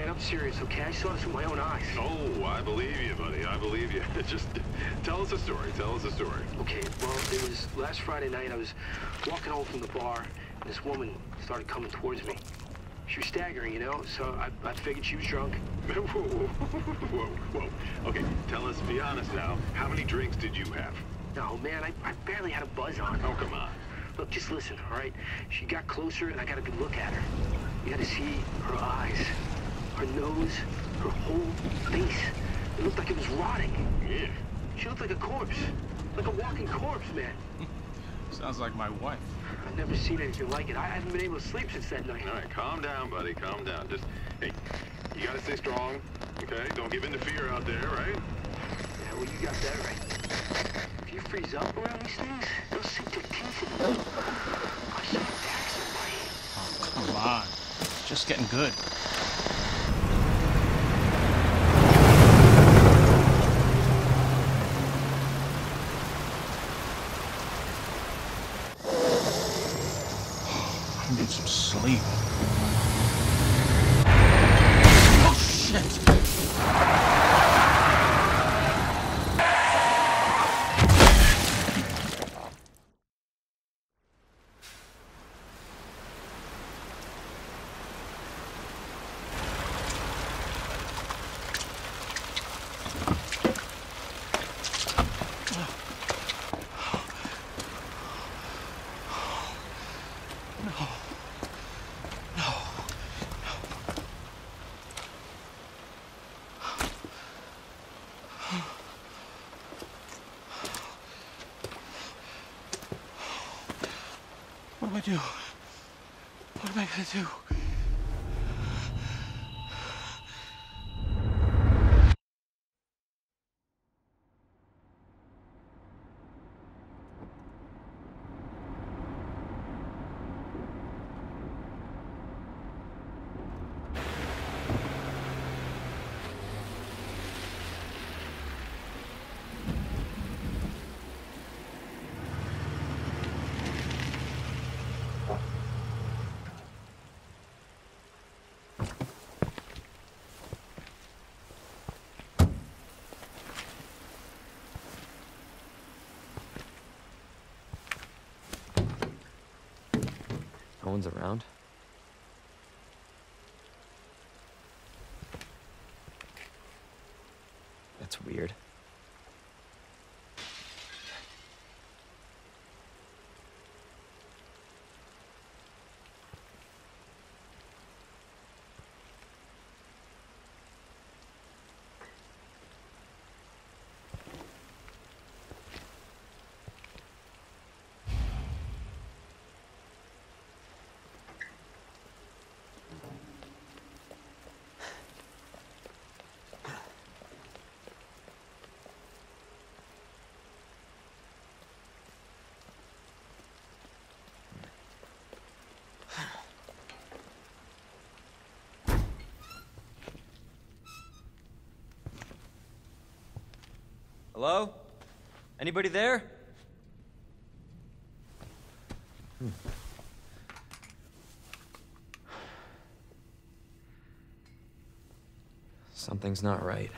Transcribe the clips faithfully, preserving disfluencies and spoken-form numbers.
I'm serious, okay? I saw this with my own eyes. Oh, I believe you, buddy. I believe you. Just tell us a story. Tell us a story. Okay, well, it was last Friday night. I was walking home from the bar, and this woman started coming towards me. She was staggering, you know, so I, I figured she was drunk. Whoa, whoa, whoa, whoa. Okay, tell us, be honest now, how many drinks did you have? No, man, I, I barely had a buzz on. Oh, come on. Look, just listen, all right? She got closer, and I got a good look at her. You had to see her eyes, her nose, her whole face. It looked like it was rotting. Yeah. She looked like a corpse, like a walking corpse, man. Sounds like my wife. I've never seen anything like it. I haven't been able to sleep since that night. All right, calm down, buddy, calm down. Just, hey, you gotta stay strong, okay? Don't give in to fear out there, right? Yeah, well, you got that right. If you freeze up around these things, they'll sink their teeth in you. I should attack somebody. Oh, come on. It's just getting good. I need some sleep. Oh, shit! What do I do? What am I gonna do? No one's around. That's weird. Hello? Anybody there? Hmm. Something's not right.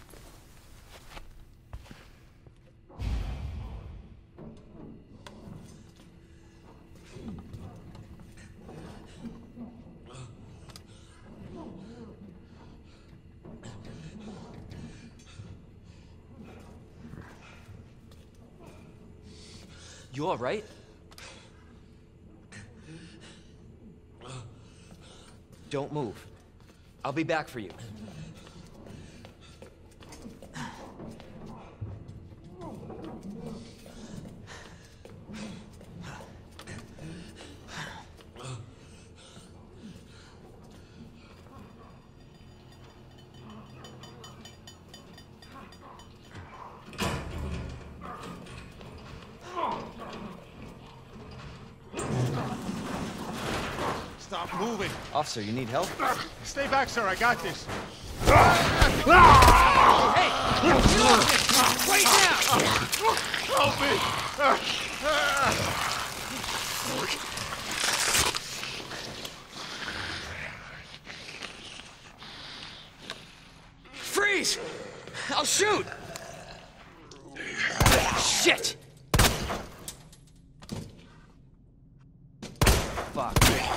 You all right? Don't move. I'll be back for you. Stop moving. Officer, you need help? Stay back, sir. I got this. Hey! Get off me! Right now! Help me! Freeze! I'll shoot! Shit! Fuck.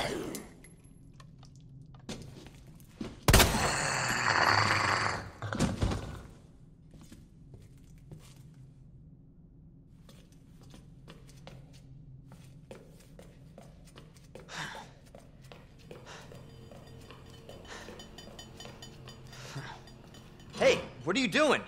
Hey, what are you doing?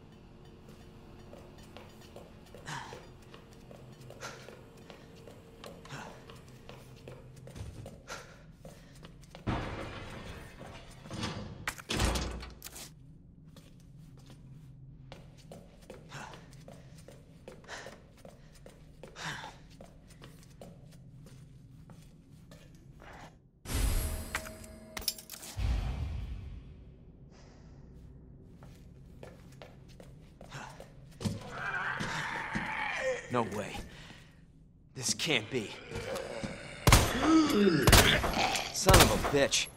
No way. This can't be. Son of a bitch.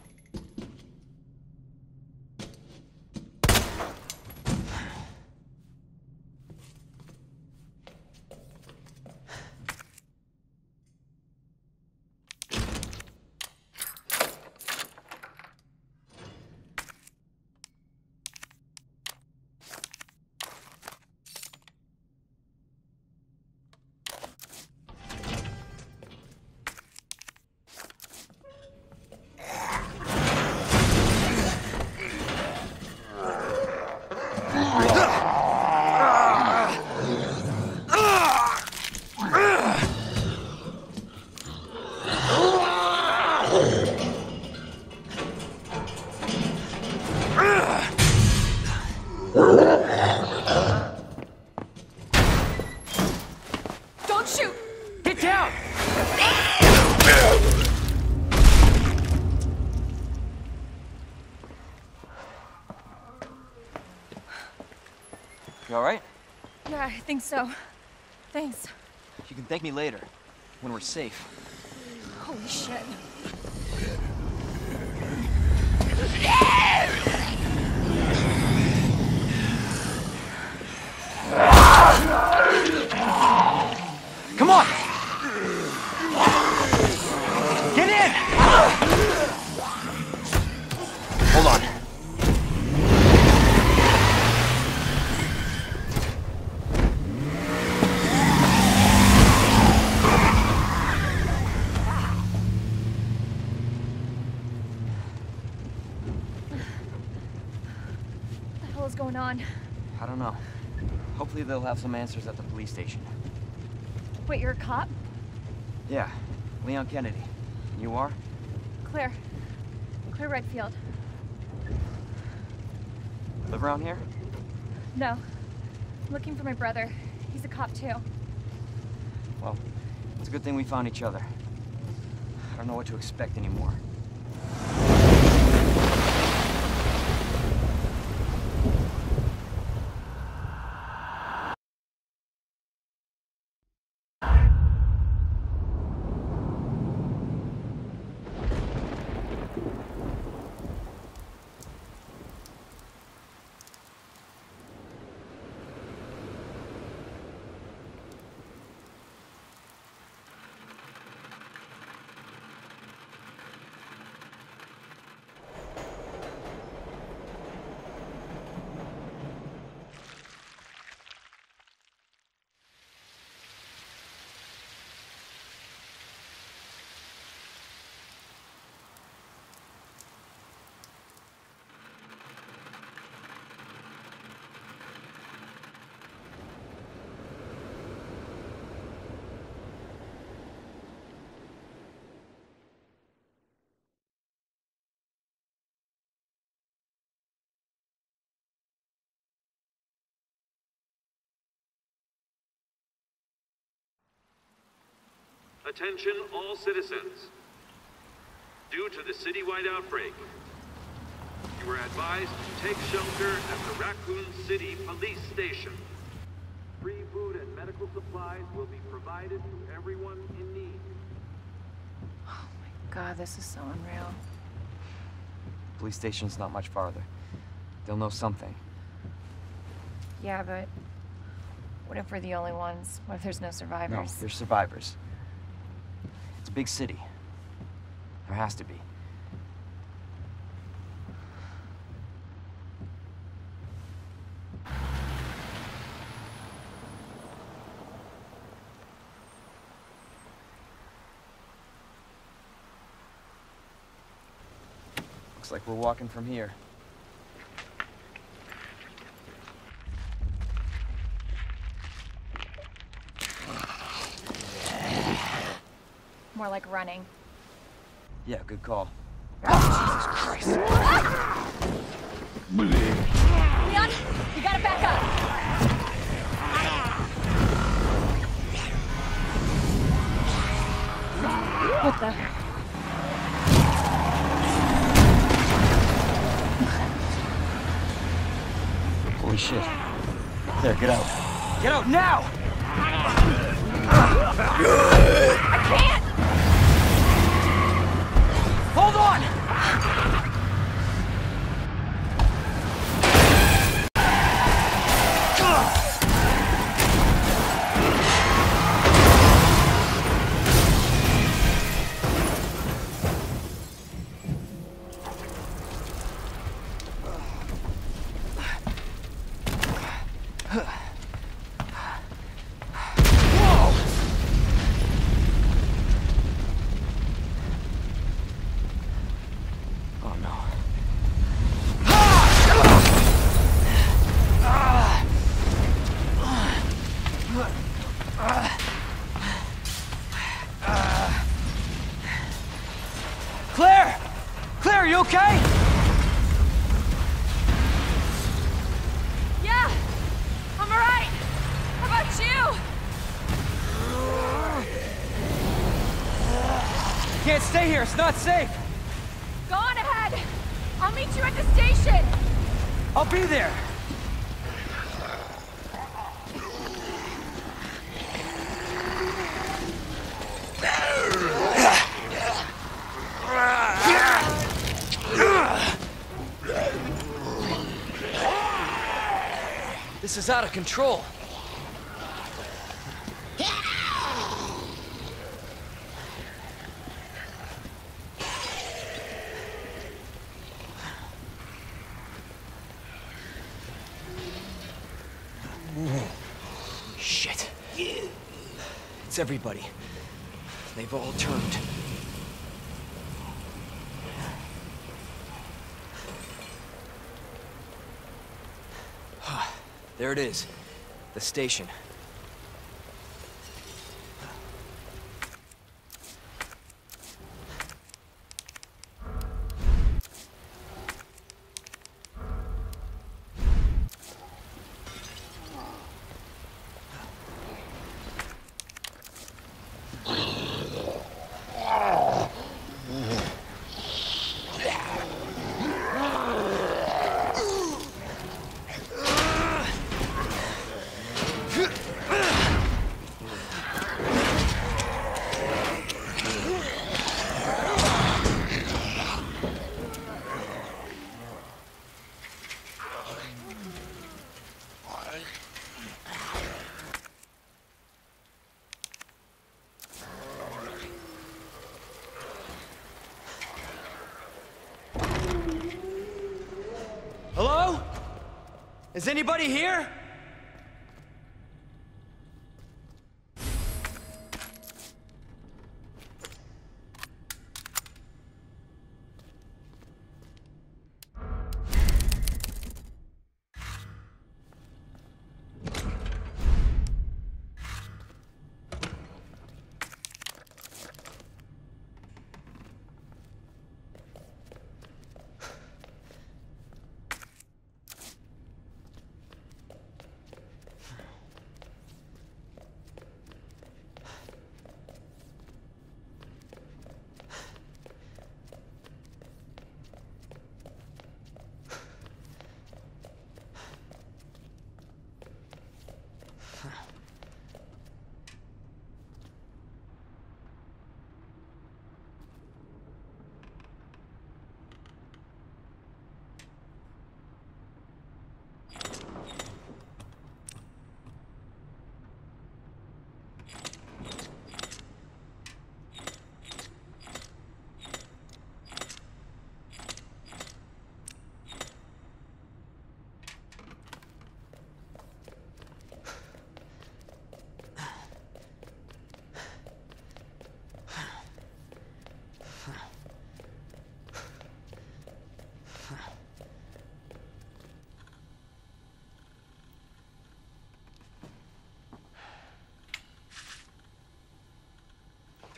Don't shoot! Get down! You alright? Yeah, I think so. Thanks. You can thank me later, when we're safe. Holy shit. Come on! Get in! Hold on. What the hell is going on? I don't know. Hopefully they'll have some answers at the police station. Wait, you're a cop? Yeah, Leon Kennedy. You are? Claire. Claire Redfield. Live around here? No. I'm looking for my brother. He's a cop too. Well, it's a good thing we found each other. I don't know what to expect anymore. Attention all citizens. Due to the citywide outbreak, you are advised to take shelter at the Raccoon City Police Station. Free food and medical supplies will be provided to everyone in need. Oh my god, this is so unreal. Police station's not much farther. They'll know something. Yeah, but what if we're the only ones? What if there's no survivors? No, there's survivors. It's a big city. There has to be. Looks like we're walking from here. More like running. Yeah, good call. Jesus Christ. Leon, you gotta back up. What the? Holy shit. There, get out. Get out now! I can't! Hold on! Claire! Claire, are you okay? Yeah, I'm alright. How about you? You can't stay here, it's not safe. Go on ahead. I'll meet you at the station. I'll be there. This is out of control. Shit. It's everybody. They've all turned. There it is. The station. Hello? Is anybody here?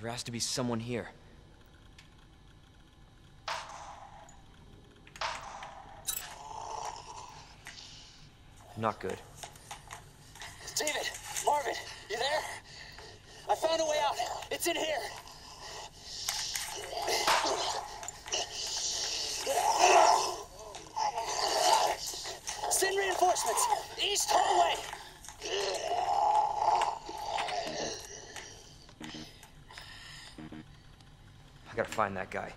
There has to be someone here. Not good. David! Marvin! You there? I found a way out! It's in here! Send reinforcements! East hallway! I gotta find that guy.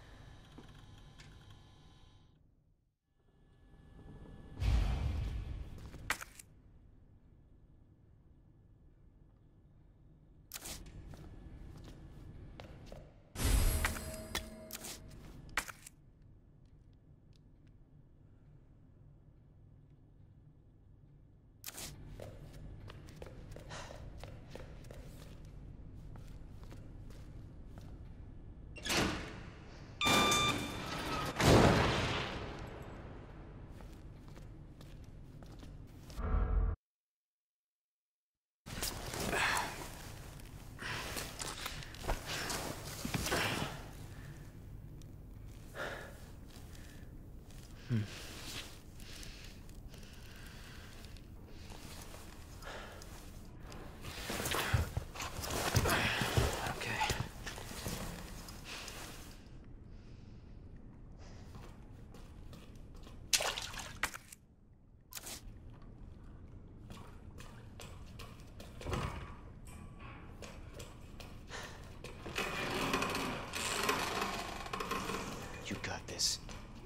You got this.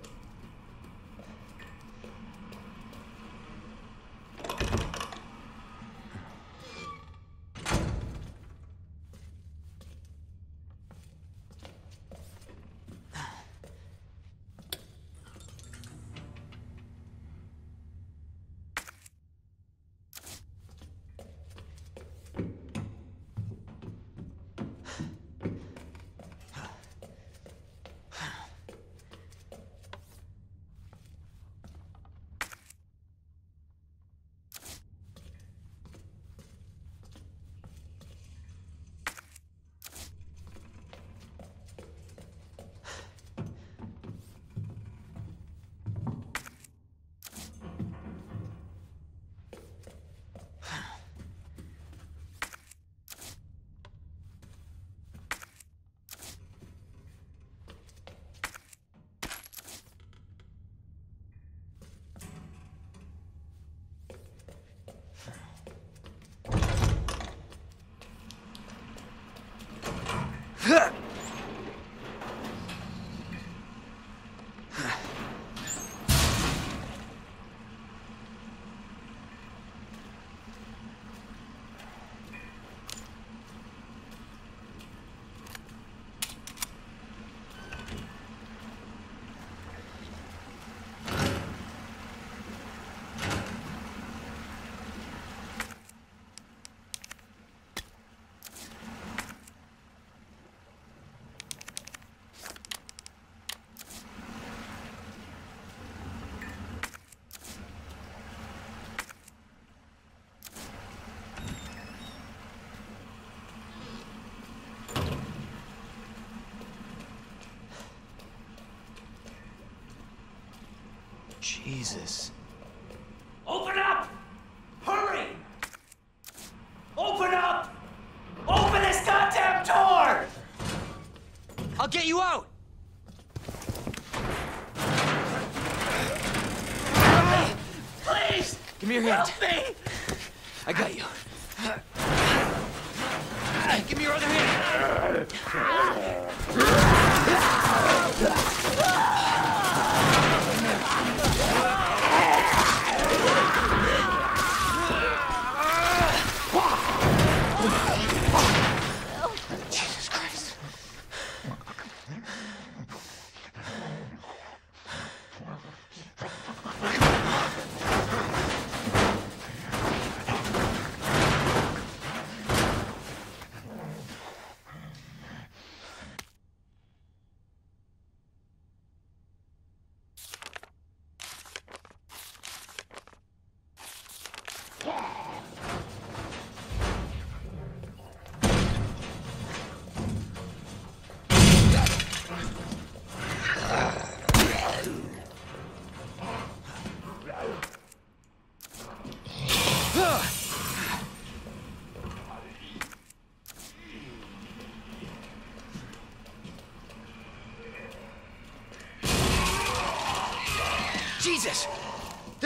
Jesus. Open up! Hurry! Open up! Open this goddamn door! I'll get you out! Please! Give me your hand. Help me! I got you. Give me your other hand. Jesus Christ.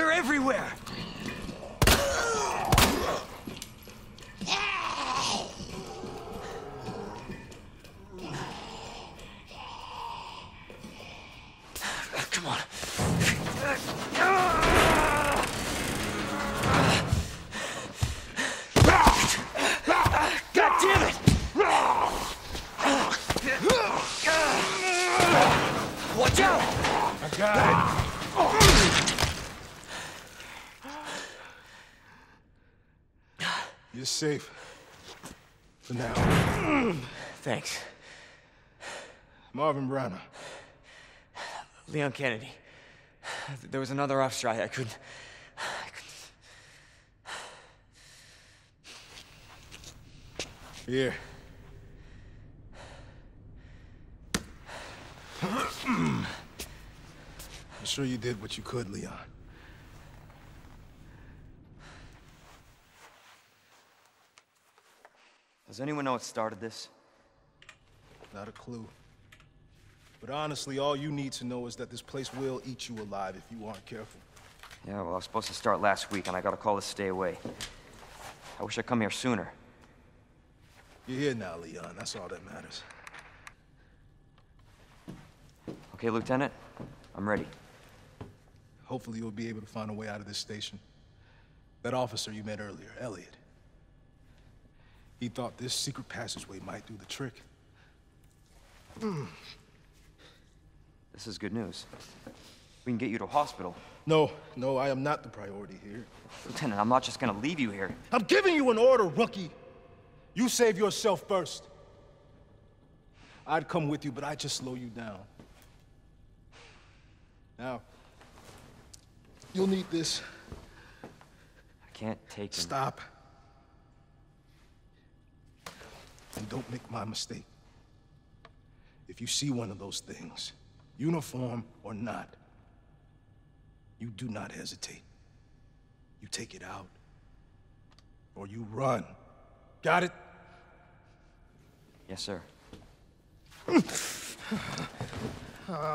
They're everywhere! Come on. God damn it! Watch out! I got it. You're safe. For now. Thanks. Marvin Browner. Leon Kennedy. There was another off strike. I couldn't... I couldn't... Here. I'm sure you did what you could, Leon. Does anyone know what started this? Not a clue. But honestly, all you need to know is that this place will eat you alive if you aren't careful. Yeah, well, I was supposed to start last week, and I got a call to stay away. I wish I'd come here sooner. You're here now, Leon. That's all that matters. Okay, Lieutenant? I'm ready. Hopefully you'll be able to find a way out of this station. That officer you met earlier, Elliot. He thought this secret passageway might do the trick. Mm. This is good news. We can get you to a hospital. No, no, I am not the priority here. Lieutenant, I'm not just gonna leave you here. I'm giving you an order, rookie. You save yourself first. I'd come with you, but I'd just slow you down. Now, you'll need this. I can't take him. Stop. And don't make my mistake. If you see one of those things, uniform or not, you do not hesitate. You take it out, or you run. Got it? Yes, sir. uh.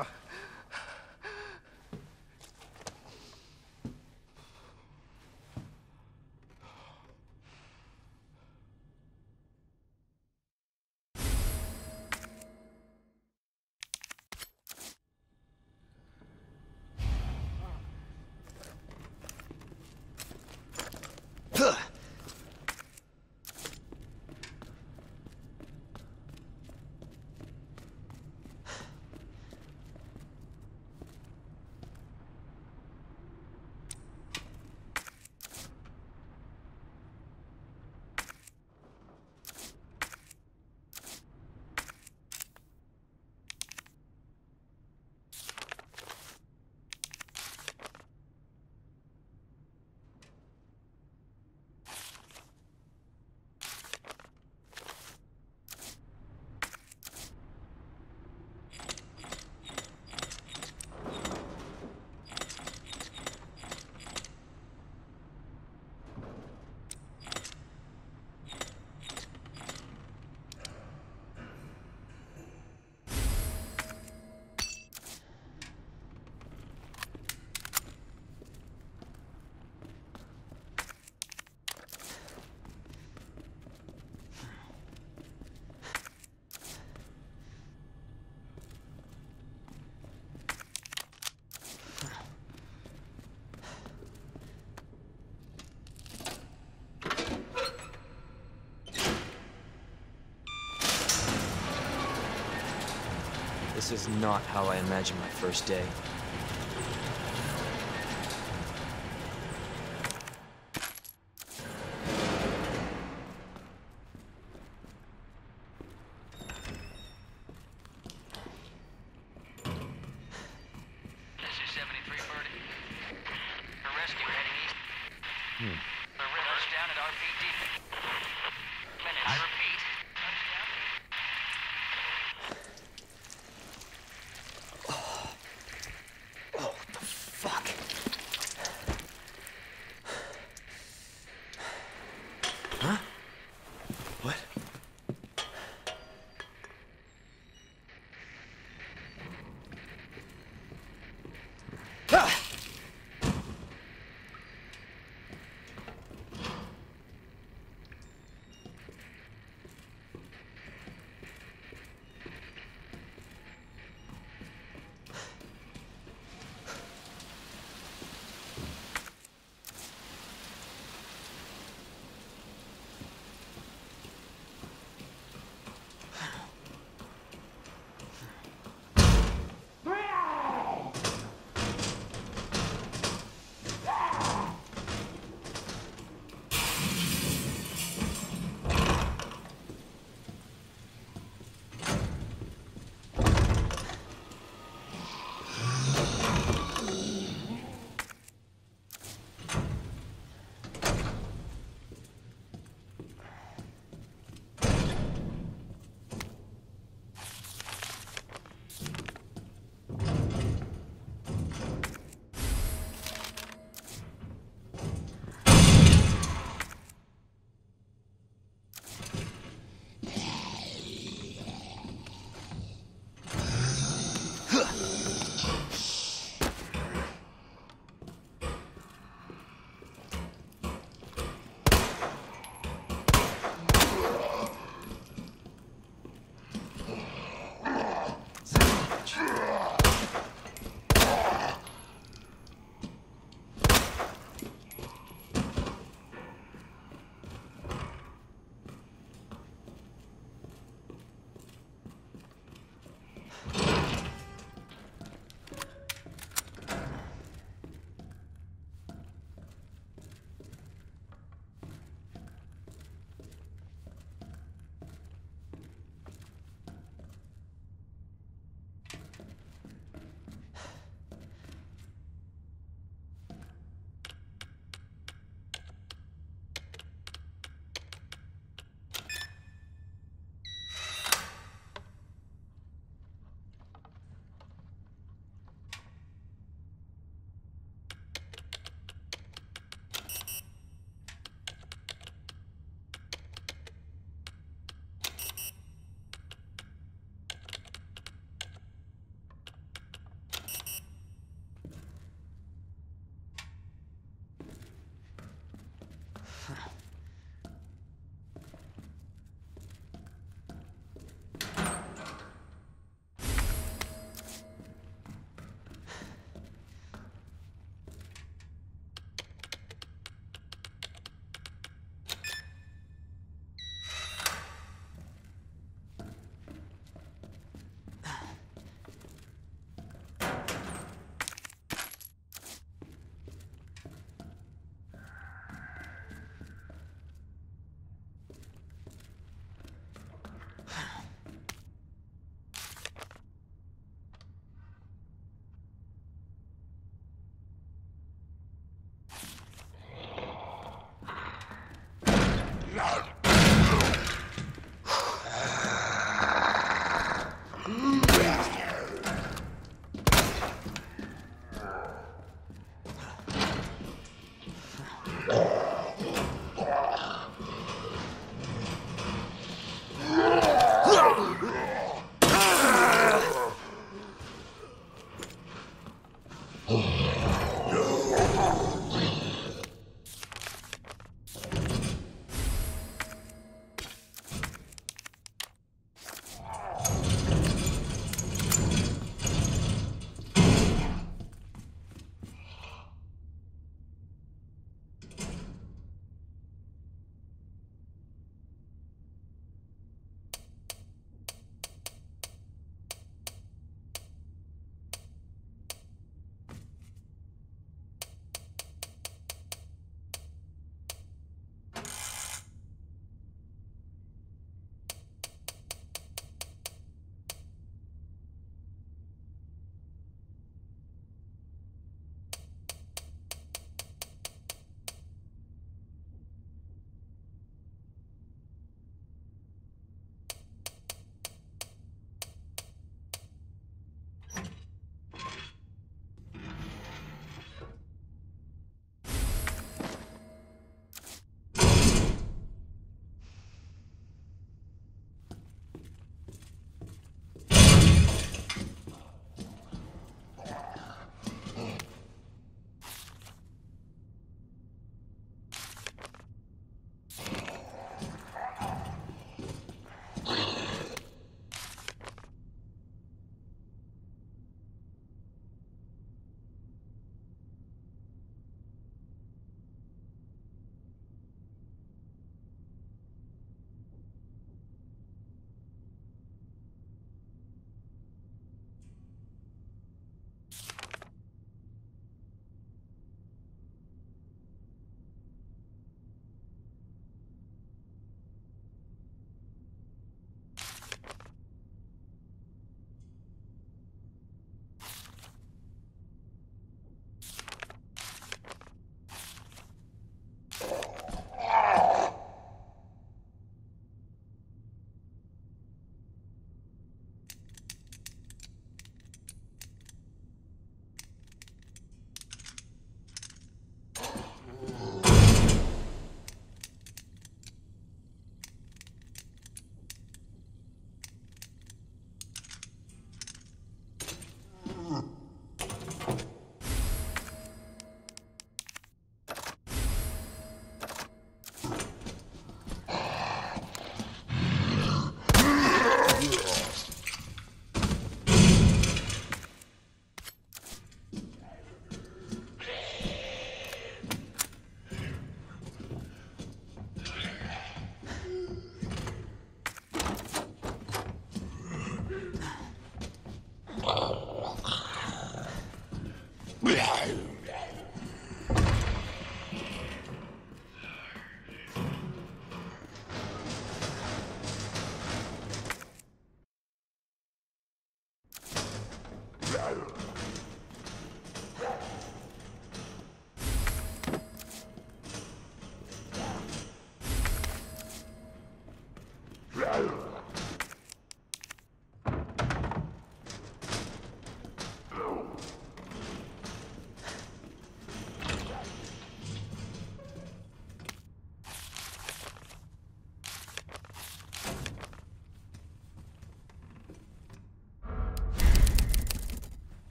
This is not how I imagined my first day.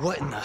What in the...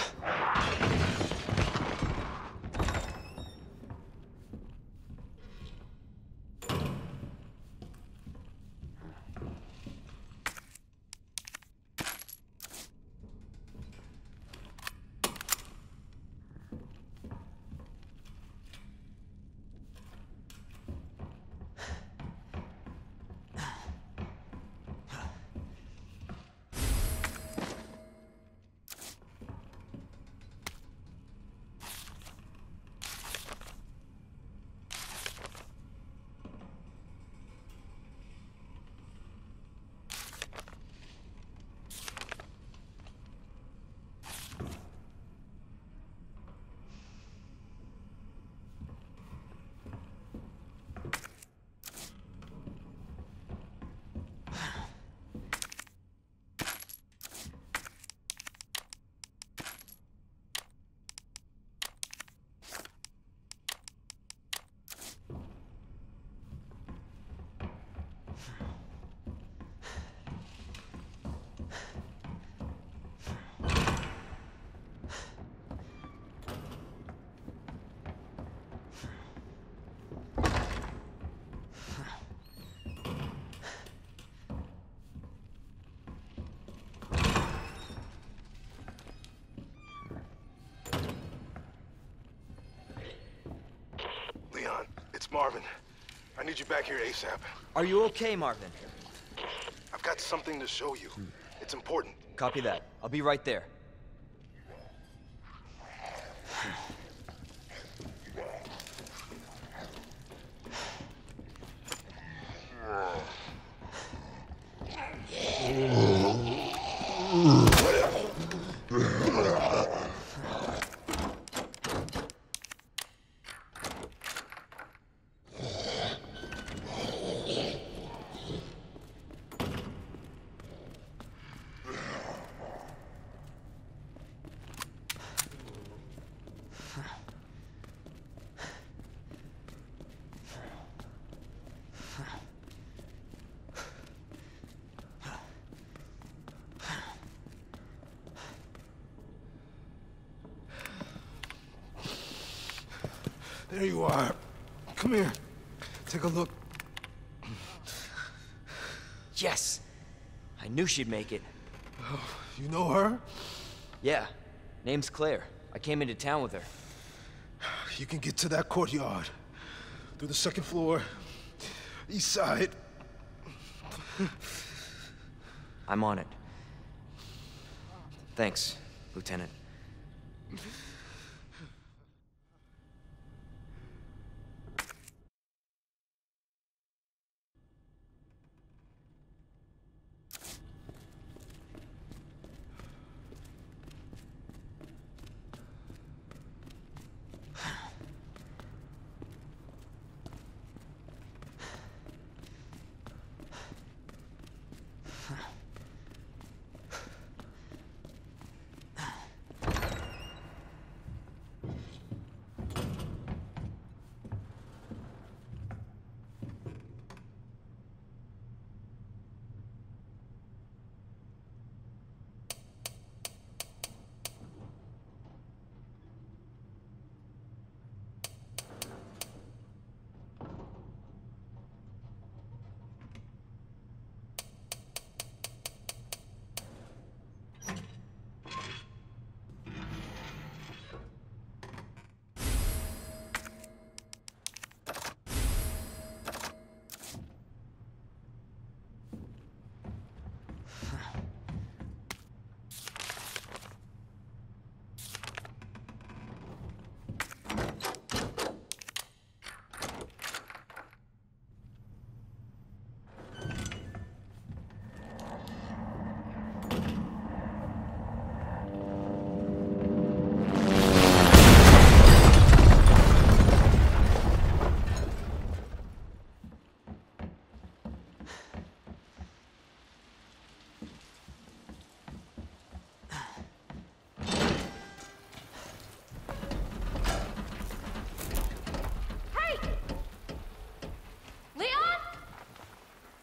Marvin, I need you back here ASAP. Are you okay, Marvin? I've got something to show you. It's important. Copy that. I'll be right there. There you are. Come here. Take a look. Yes! I knew she'd make it. Oh, you know her? Yeah. Name's Claire. I came into town with her. You can get to that courtyard. Through the second floor. East side. I'm on it. Thanks, Lieutenant.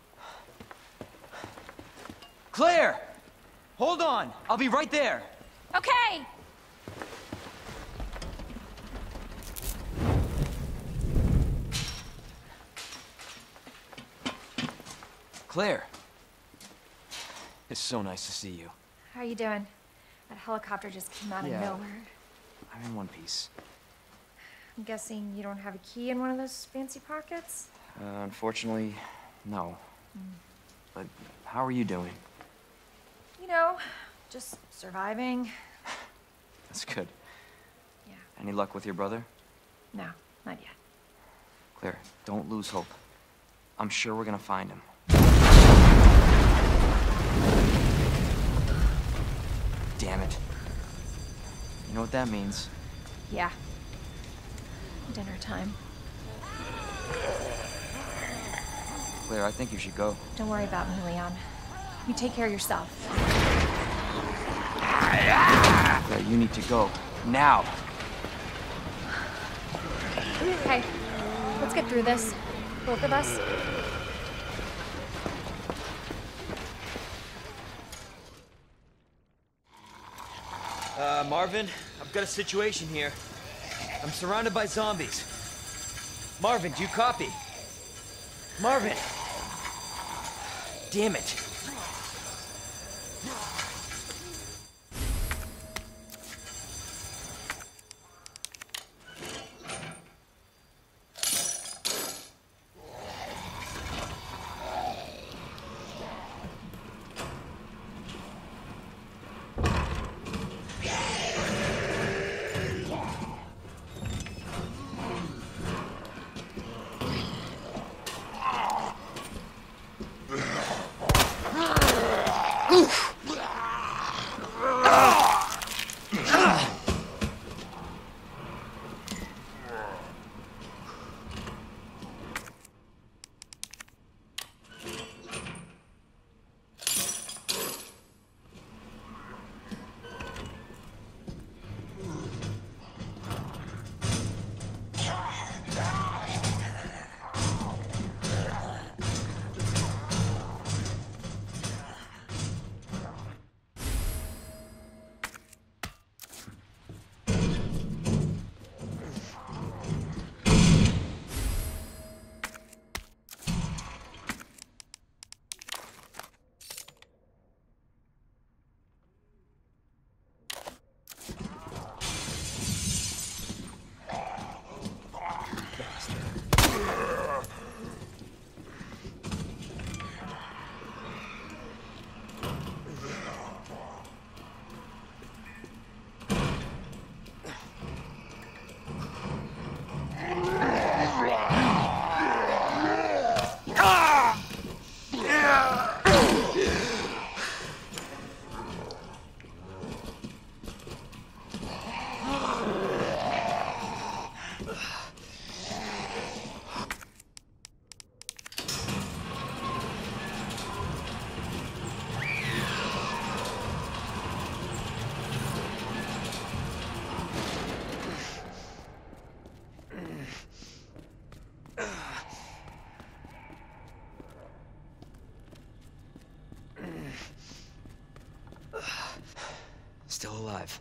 Claire! Hold on! I'll be right there! Okay! Claire. It's so nice to see you. How you doing? That helicopter just came out Yeah. of nowhere. I'm in one piece. I'm guessing you don't have a key in one of those fancy pockets? Uh, unfortunately, no. Mm. But how are you doing? You know, just surviving. That's good. Yeah. Any luck with your brother? No, not yet. Claire, don't lose hope. I'm sure we're gonna find him. Damn it. You know what that means? Yeah. Dinner time. Claire, I think you should go. Don't worry about me, Leon. You take care of yourself. Claire, you need to go. Now! Hey, let's get through this. Both of us. Uh, Marvin, I've got a situation here. I'm surrounded by zombies. Marvin, do you copy? Marvin! Damn it. Still alive.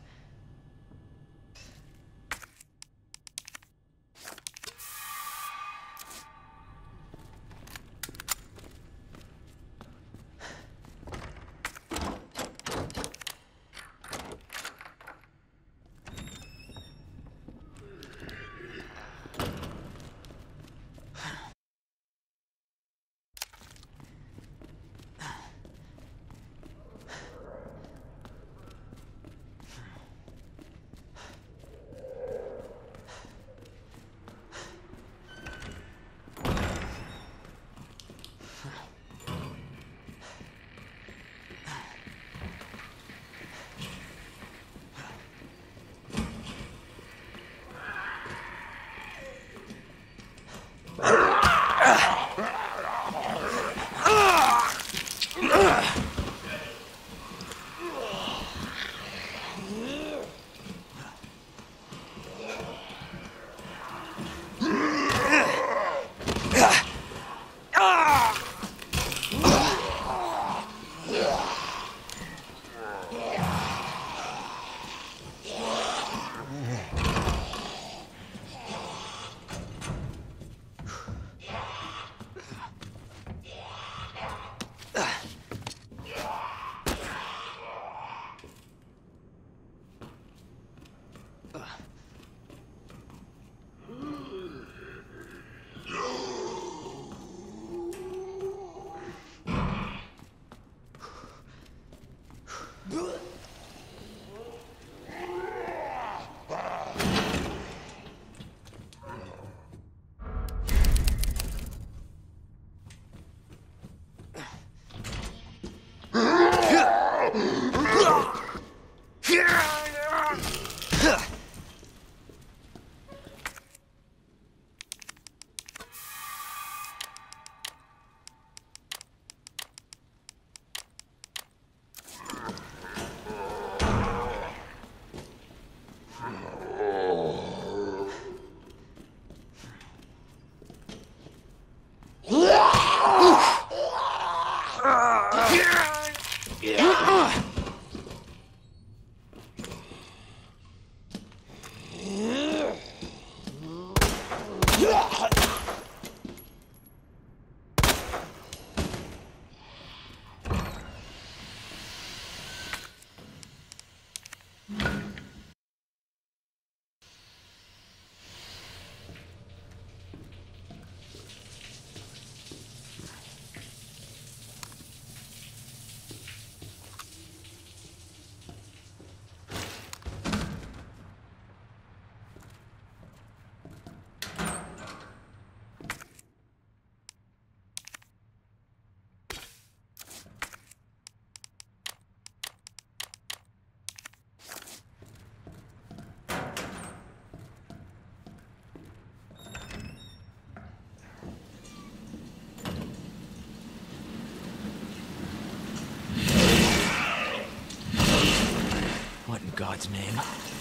God's name?